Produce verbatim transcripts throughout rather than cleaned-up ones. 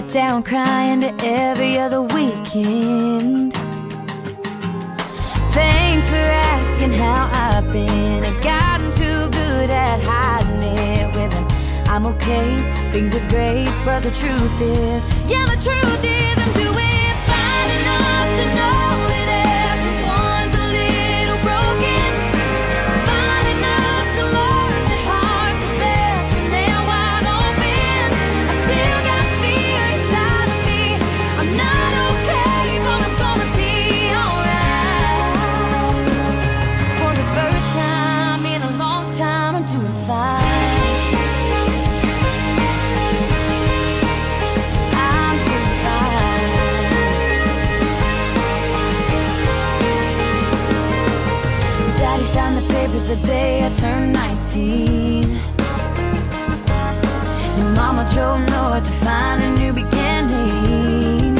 let down, crying to every other weekend. Thanks for asking how I've been. I've gotten too good at hiding it with an I'm okay, things are great, but the truth is, yeah, the truth is I'm doing fine enough to know that everyone's a little broken. Fine enough to learn that hearts are best when they're wide open. I still got fear inside of me. I'm not okay, but I'm gonna be alright. For the first time in a long time, I'm doing fine. Signed the papers the day I turned nineteen, and Mama drove north to find a new beginning.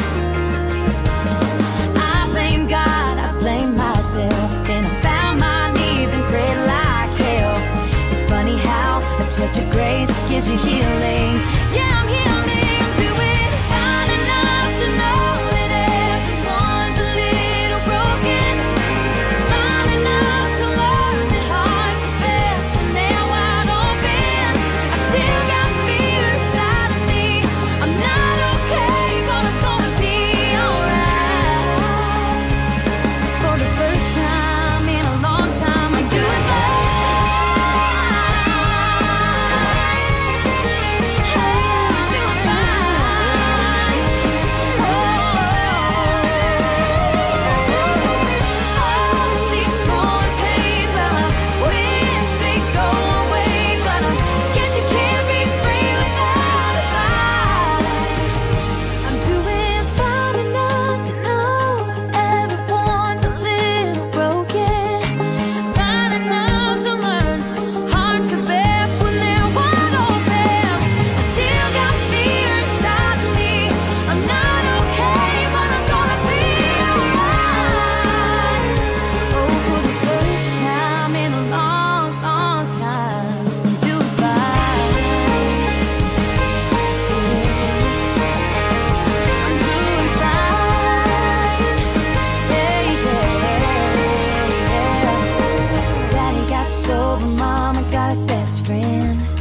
I blame God, I blame myself, then I found my knees and prayed like hell. It's funny how a touch of grace gives you healing. Yeah, I'm healing, I'm doing fine enough to know that everyone's a little broken. Fine enough to learn that hearts are best when they're wide open. I still got fear inside of me. I'm not okay, but I'm gonna be alright. For the first time in a long time, I'm doing fine. I'm doing fine. Oh, these growing pains, well, I wish they'd go away, but I guess you can't be free without a fight. I'm doing fine enough to know everyone's a little broken. Fine enough to learn hearts are best when they're wide open. I still got fear inside of me. I'm not okay, but I'm gonna be alright. Oh, for the first time in a long, long time, I'm doing fine. I'm doing fine. Yeah, yeah, yeah. Daddy got sober, Mama got his best friend.